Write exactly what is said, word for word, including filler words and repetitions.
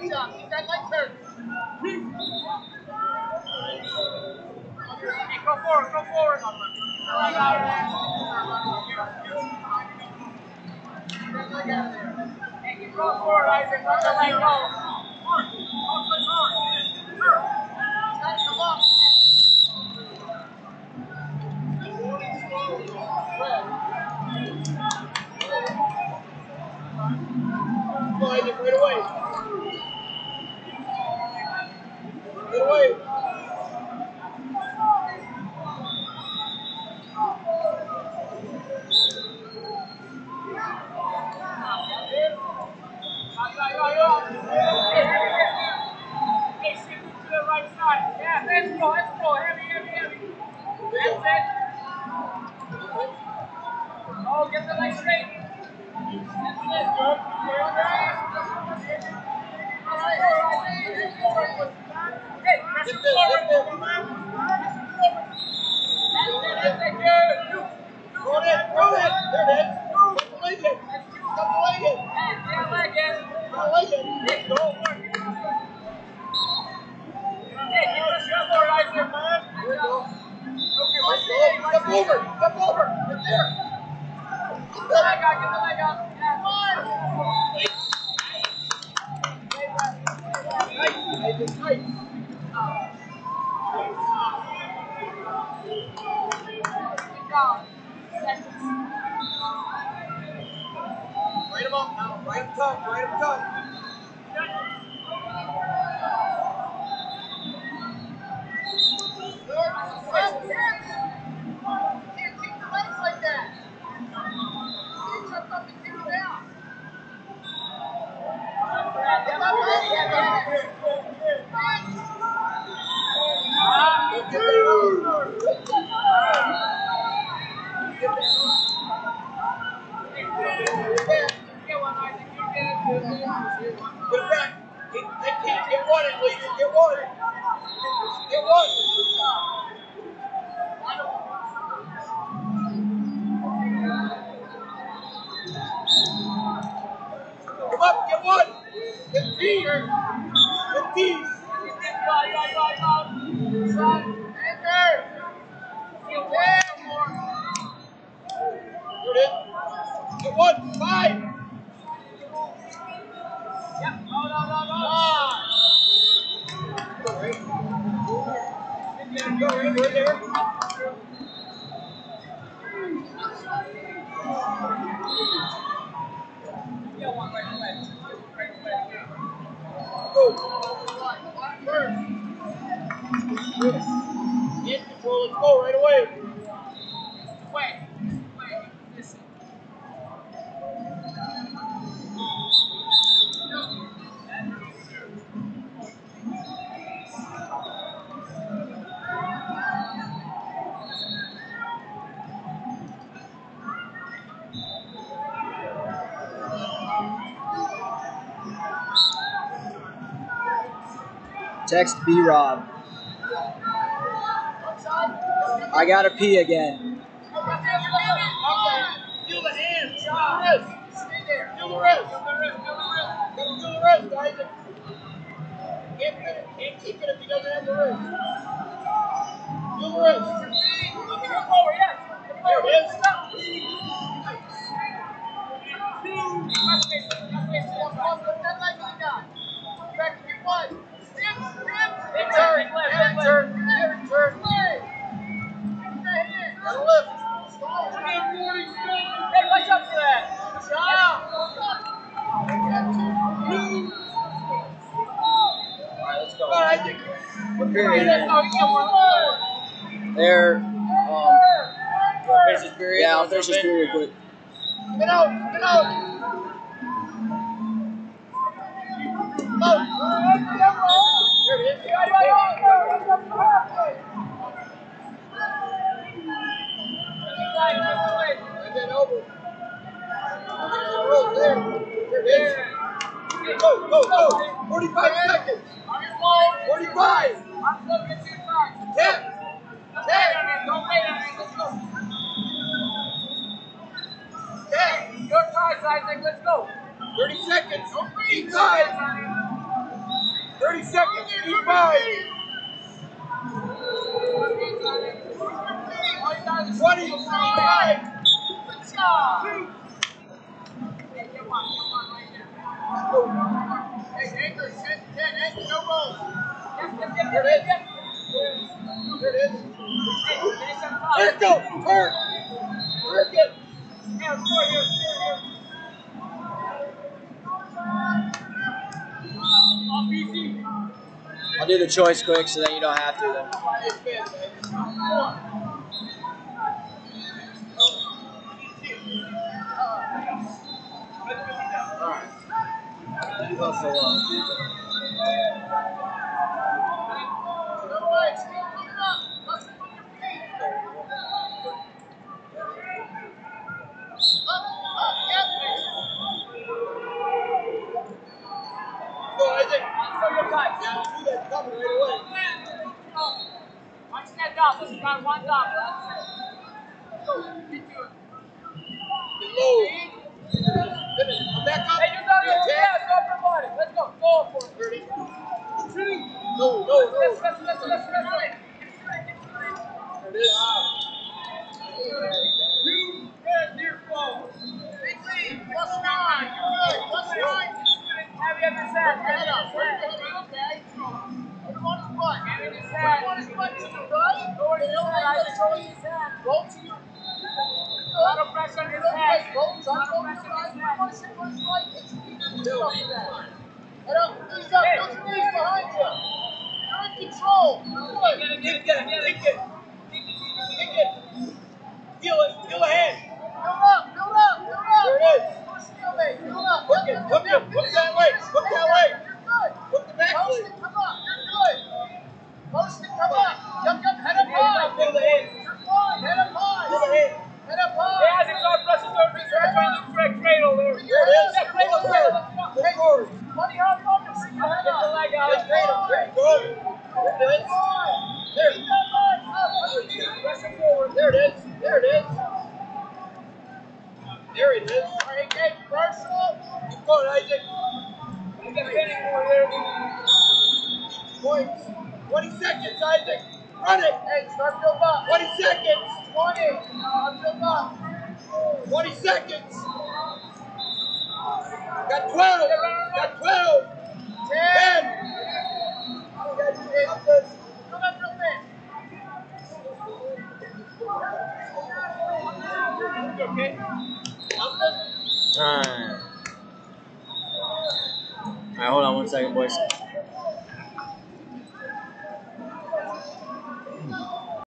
shot. Keep that leg turn. Hey, go forward, go forward. Leg out of there. Get that leg out of there. Hey, keep going forward, Isaac. Let the leg go. Hard. Hard. Hard. Hard. It's got to come up. Go, Isaac, right away. Right away. Hey, shift to the right side. Yeah, let's go, let's go. Heavy, heavy, heavy. That's it. Oh, get the leg straight. That's it. Good. Hey, pressure forward. That's it, that's it, good. Roll it, roll it. There it is. Cut the leg in. Cut the leg in. Cut the leg in. Cut the leg in. Let's go. Hey, keep pressure forward, Isaac. There we go. Okay, let's go. Step over. Step over. Right there. Get the leg out. Get the leg out. Yeah. Come on. Nice. Nice. Nice. Right him up now. Right him tough. Right him tough. Can't keep the legs like that. Get jumped up and kick him down. Get up, ready. Get that Get it back. Get, get, get one at least. Get one. Get one. Come up. Get one. Get T. Get T. Son. Enter. Get one more. Get it. Get one. Five. Yep. No, no, no, no. Go right. Go right there. Get one right away. Right away. Go. First. Get control. Let's go right away. Wait. Wait. Listen. Text B-Rob. I gotta pee again. Feel the hands. Feel the wrist. Stay there. Feel the wrist. Feel the wrist. Feel the wrist. Feel the wrist, Isaac. Can't, can't keep it if he doesn't have the wrist. Feel the wrist. Keep it forward, yes. There it is. That leg on God. Back to your one. Step, step. Big turn. Every turn. Every turn. Gotta lift. Hey, watch out for that. Good job. Alright, let's go. Come on, Isaac. What period? Let's go. You get one more. There. Um, Finish this period. yeah, I'll finish this period quick. Get out. Get out. Go. There it is. And then over. Roll there. There it is. Go, go, go. forty-five seconds. forty-five. ten. ten. Don't wait on it. Let's go. ten. Your time, Isaac. Let's go. thirty seconds. Keep time. thirty seconds, E five. twenty, E five. Good job. Hey, come on, come on right now. Hey, anchor, ten, ten, anchor, no rolls. There it is. There it is. Here it goes. Hurt. Hurt it. Here, here, here. Off easy. I'll do the choice quick so that you don't have to then. Alright. You hustle up. No way, still coming up. Hustle on your feet. Up, up, yep. Go, Isaac. Show your guys. Yeah, do that. Coming right away. Watch that dot. Let's try one dot. That's it. Go, get to it. Get low. Finish. Come back up. Hey, you got it. Yeah, go for body. Let's go. Go for it. thirty. No, no, no. Let's, let's, let's, let's, let's. There it is. Two, red, near fall. Big lead. Plus nine. You're good. Plus nine. Have you ever said? Head up. Okay. Put him on his butt. Put him on his butt to the right. Go to his head. Roll to your. A lot of pressure on his head. Roll. Jump over your right. Push it. Push right. Get your feet in the middle of that. Head up. Knees up. Put your knees behind you. You're in control. You're good. Kick it. Kick it. Kick it. Feel it. Feel ahead. Build up. Build up. Build up. There it is. Push the leg. Build up. Hook it. Hook it. Hook that leg. Hook that leg. You're good. Hook the back leg. Post it. Come up. You're good. Post it. Come up. Jump, jump. Head up high. Feel the head. You're fine. Head up high. Feel the head. Head up high. Yeah, as it's on pressure, don't be trying to look for a cradle there. There it is. That cradle there. Hey, forward. Funny how you want to see your head up. Get the leg out. That cradle. There you go. There it is. There. Keep that leg up. Press it forward. There it is. There it is. There it is. All right, hey, Marshall. Keep going, Isaac. You got getting more there. Points. twenty seconds, Isaac. Run it. Hey, start build up. twenty seconds. twenty. Start build up. twenty seconds. Got twelve. Got twelve. ten. Got ten. Come up real quick. Okay. Alright. Alright, hold on one second, boys.